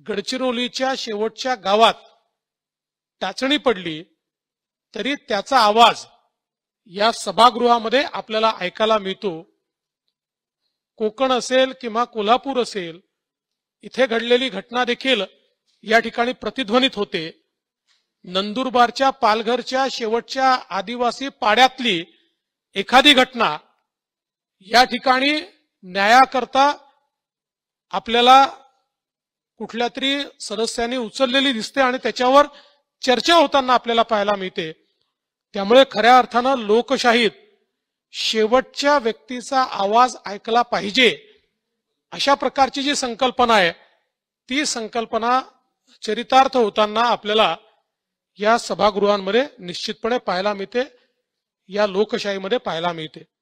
गडचिरोलीच्या शेवटच्या गावात टाचणी पडली तरी त्याचा आवाज या सभागृहामध्ये आपल्याला ऐकायला मिळतो। कोकण असेल किंवा कोल्हापूर असेल, इथे घडलेली घटना देखील या ठिकाणी प्रतिध्वनित होते। नंदुरबारच्या पालघरच्या शेवटच्या आदिवासी पाड्यातली एखादी घटना या ठिकाणी न्यायाकरता आपल्याला कुठल्या तरी सदस्यांनी उचललेली दिसते आणि त्याच्यावर चर्चा होताना आपल्याला पाहायला मिळते। त्यामुळे खऱ्या अर्थानं लोकशाहीत शेवटच्या व्यक्तीचा आवाज ऐकला पाहिजे अशा प्रकारची जी संकल्पना आहे ती संकल्पना चरितार्थ होताना आपल्याला या सभागृहांमध्ये निश्चितपणे पाहायला मिळते, या लोकशाहीमध्ये पाहायला मिळते।